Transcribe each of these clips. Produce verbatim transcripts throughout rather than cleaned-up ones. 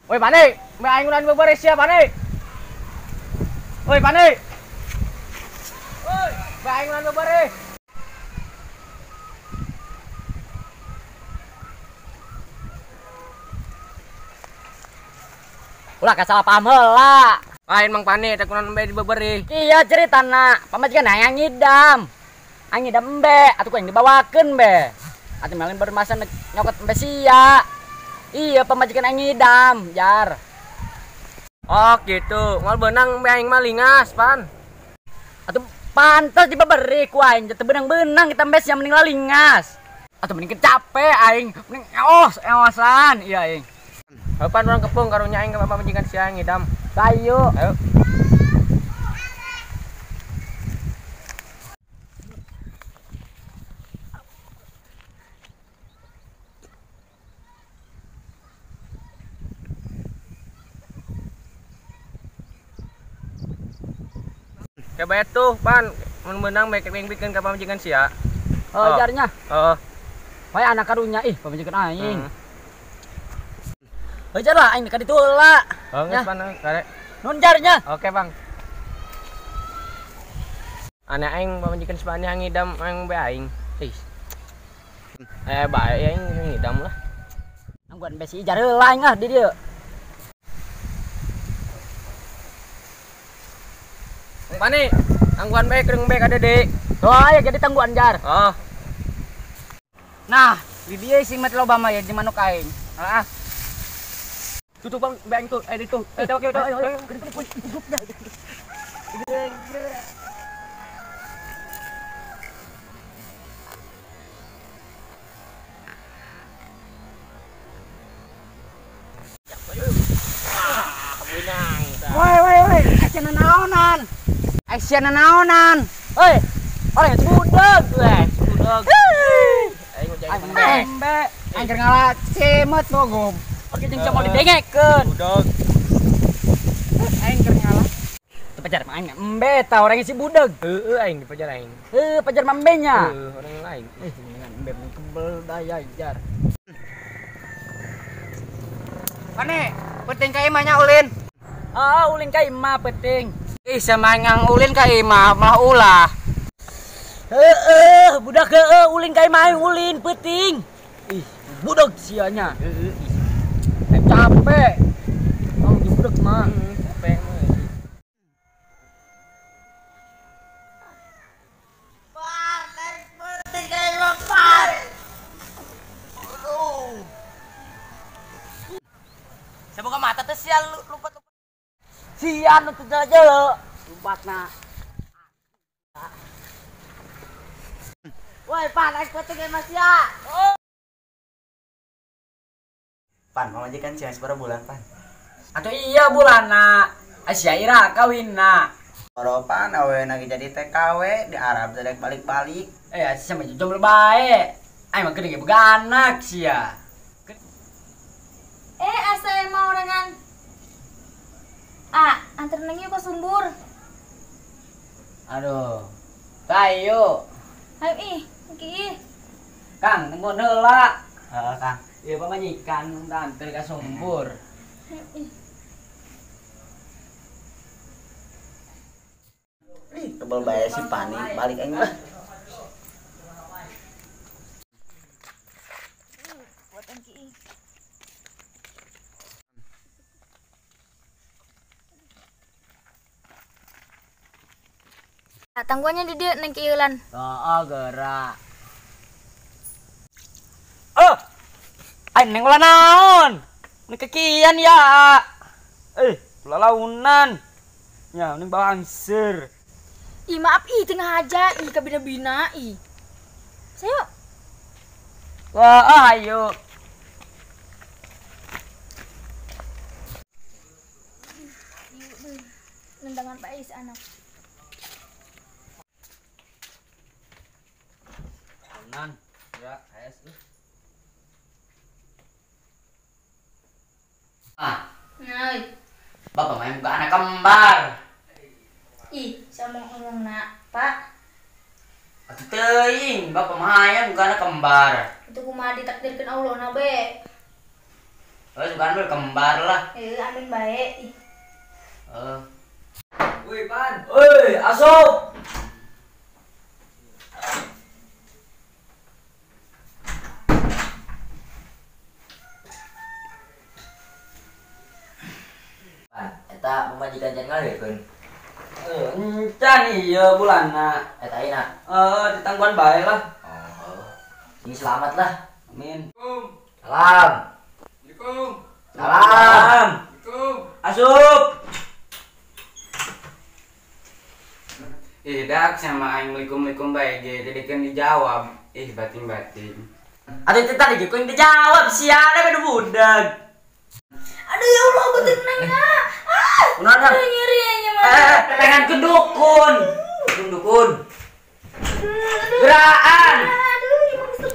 Woi Pane, me aing unan beberes ya Pane. Woi Pane. Woi, me aing unan beberes. Ulah kasalah paham heula. Lain Mang Pane teh kunaon embe dibeberi. Iya ceritana, pamajikan hayang ngidam. Aing ngidam embe, atuh kuing dibawakeun be. Atuh melin bermasa nyokot embe sia. Iya pamajikan aing ngidam, jar. Oh gitu, mal benang embe aing mah lingas, Pan. Atuh pantes dibeberi ku aing, teu benang-benang kita embe sia mending lingas. Atuh mending capek aing, mending eos eosan, iya aing. Pan orang kepung karunya aing ka pamajikan sia ngidam. Ayo. Ayo. Coba tuh, Pan, menang baik yang bikin ka pamajikan sia. Oh, jarnya. Heeh. Bae anak karunya ih pamajikan aing. Hmm. Hajar lah aing ka ditu heula. Oh, geus Pan, karek. Nun jarnya. Oke, Bang. Ane aing pamajikan sepane ngidam aing bae aing. Ih. Eh, bae aing ngidam lah. Angguan besi jar heula aing ah di dieu. Pane, angguan bae keung bae ka Dede. Oh, aya jadi tangguan jar. Oh. Nah, di dieu sing met loba mah ya di manuk aing. Heeh. Tutup Bang, bae tuh, eh itu. Eh, oke, oke, ayo, ayo. Woi, woi, woi, action naonan. Action naonan. Hei, orang itu budak gue, budak. Aing jadi embe, aing ngalah cemot bogom. Oke jeung cemol didengekeun. Budak. Aing keur ngalah. Teu pajar mah aing embe tah orangnya si budak. Heueuh aing dipajar aing. Heuh, pajar mah embe nya. Heuh, orang lain. Eh, dengan embe kebel daya jar. Pane, penting ka imah nya ulin. Ah, ulin ka imah penting. Ih, sama ngang ulin ka imah malah ulah. Heeh, budak heueuh ulin ka imah ulin penting. Ih, budak sia nya. Heeh. Eh, capek. Oh, budak mah. Hmm, capek mah. Par, naik penting ka imah par. Aduh. Saya buka mata teh sia lupa. Sian untuk jalan lompatna. Woi Pan, aing penting mas ya. Oh. Pan, pamajikan sia sabaraha bulan Pan? Atuh iya bulanna. Asia ira kawinna. Oropan aweuna ge jadi T K W di Arab dedek balik-balik. Eh sia mah jomblo bae. Aing mah geuning boga anak sia. Eh asa mau orangan. Ah, antar neng yuk ke Sumbur. Aduh. Kayu. Ayo ih, iki. Kang, nenggon heula. Heeh, Kang. Ieu pamajikan antar ka Sumbur. Ayo ih. Ih, tebel bae si Pani, balik aing mah. Buat engki. Tangguannya di dia neng keieulan. Heeh, geura. Oh. Aing neng ulah naon? Nu kekian ya. Eh, lalaunan. Ya, ning bangser. Ih, maaf ih tengah aja ih ka bina-bina ih. Sayo. Wah, ayo. Nendangan bae si anak. Nan, ya, es. Ah, Nai. bapak main buka anak kembar. Ih, saya mau ngomong nak, Pak. Atuh teuing, bapak mah hayang buka anak kembar. Itu kumaha ditakdirkeun Allah na be. Oh, bukan lu kembar lah. Eh, amin baik. Ih. Oh. Woi, Pan. Woi, asup. Pan, eta pemajikan jan ngalekeun. Eh, encan iya bulanna. Eta ayeuna. Eh, ditangguhan bae lah. Oh. Ini selamat lah. Amin. Salam. Assalamualaikum. Salam. Assalamualaikum. Asup. Ih, dak sama aing assalamualaikum bae ge, jadi kan dijawab. Ih, batin-batin. Aduh itu tadi kau yang dijawab siapa ada budak. Aduh ya Allah, aku tenang ya. Ah, Kenapa? aduh nyeri ya nyaman. Eh, pengen ke dukun. Dukun dukun. Geraan. Aduh, gimana?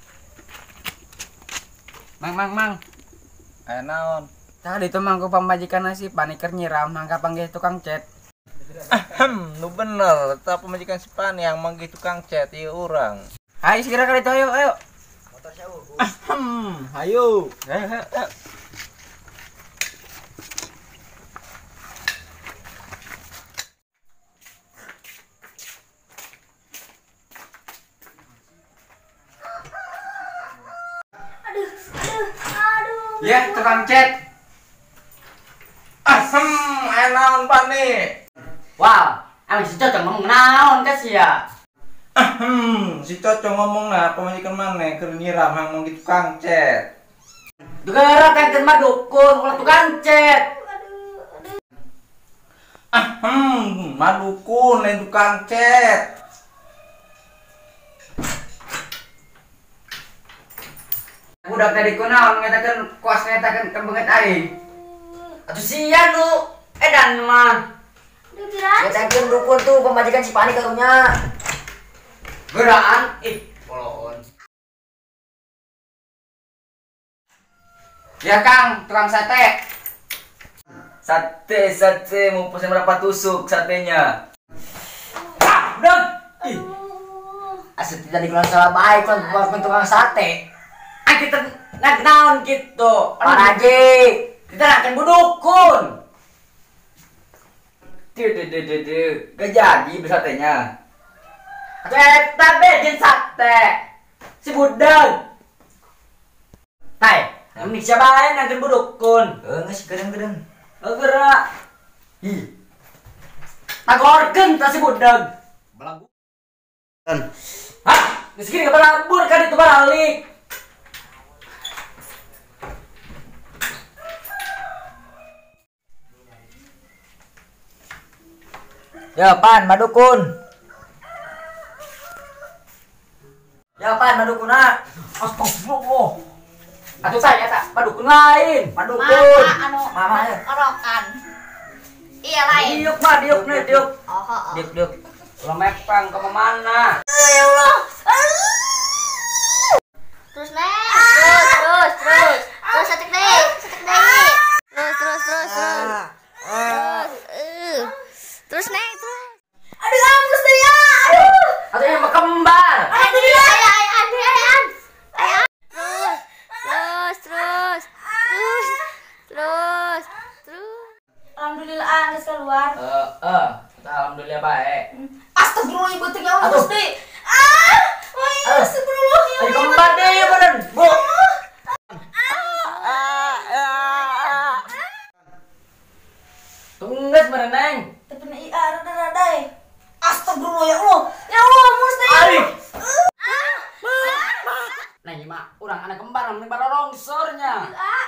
Mang mang mang. Eh naon? Tadi itu mangku pamajikan nasi paniker nyiram nangka panggil tukang cat. Ahem, nu bener, eta pemajikan si Pan yang manggih tukang cat ieu urang. Ayo segera kali itu ayo ayo. Motor saya urus. Ahem, hayu. Eh, eh, eh. Aduh, aduh, aduh. Ya, tukang cat. Ahem, aya naon Pan nih? Wow, emang si cocok ngomong naon ka sia. Ahem, si Cocok ngomong nah pemajikan maneh keur nyiram hang manggih tukang cat. Gerak kan mah dukun, ulah tukang cet. Aduh, aduh. Ahem, madukun lain tukang cat. Budak tadi kunaon ngatakeun kuas ngatakeun kebenget aing. Atuh sia nu edan mah. Aduh, kirain. Ya tangkeun dukun tuh pemajikan si Pani karunya. Geraan ih, poloon. Ya Kang, tukang sate. Sate, sate mau pesen berapa tusuk satenya? Ah, udah. Ih, Aduh. asal tidak dikenal salah baik kan bukan tukang sate. Ah kita nggak naon gitu. Pak Haji, kita akan budukun. Tuh, tuh, tuh, tuh, tuh. Gak jadi bersatenya. Eta bejin sate. Si budak. Tai, ini siapa yang akan budukun? Eh, nggak sih gedeng-gedeng. Oh, gerak. Ih. Tagorkeun ta si budak. Belagu. Hah? Geus kieu balabur kan itu balik. Ya, Pan, madukun. Ya, Pan, madukuna. Astagfirullah. Atuh saya tak madukun lain, madukun. Mama anu Mama ya. orokan. Iya lain. Diuk mah, diuk nih, diuk. Oh, oh, oh. Diuk, diuk. Lo mepang ke mana? Ya Allah. Terus neng, terus, terus, terus, terus setek deh, setek deh. Terus, terus, terus, terus, terus, eh, terus neng, terus. Aduh, kamu ya. Aduh. Atau yang mau kembar. Aduh, ya, ya, ya, ya, ya. Terus, terus, terus, terus, terus, terus. Alhamdulillah, angkat keluar. Eh, eh, kita alhamdulillah baik. Astagfirullah, ibu tuh ya Allah, Aduh. Gusti. Ah, oh iya, Aduh. astagfirullah ya Ayo Allah. kembar deh, ya badan. Bu. Tunggas mereneng. Tapi na iya, rada-rada eh. Astagfirullah ya Allah. Ya Allah, Gusti. Aduh. Ah, Nah, ini mah orang anak kembar, namanya bara longsornya. ah.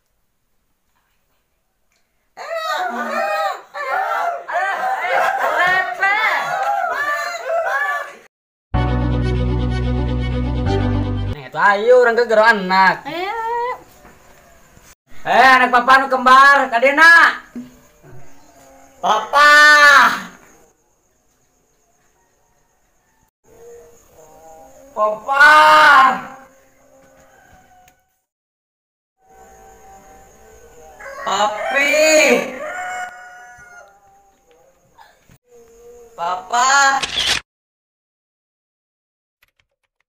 Nih, itu ayo orang ke gero anak. Eh, Eh, anak papa nu kembar, kadena. Papa. Papa. Papi.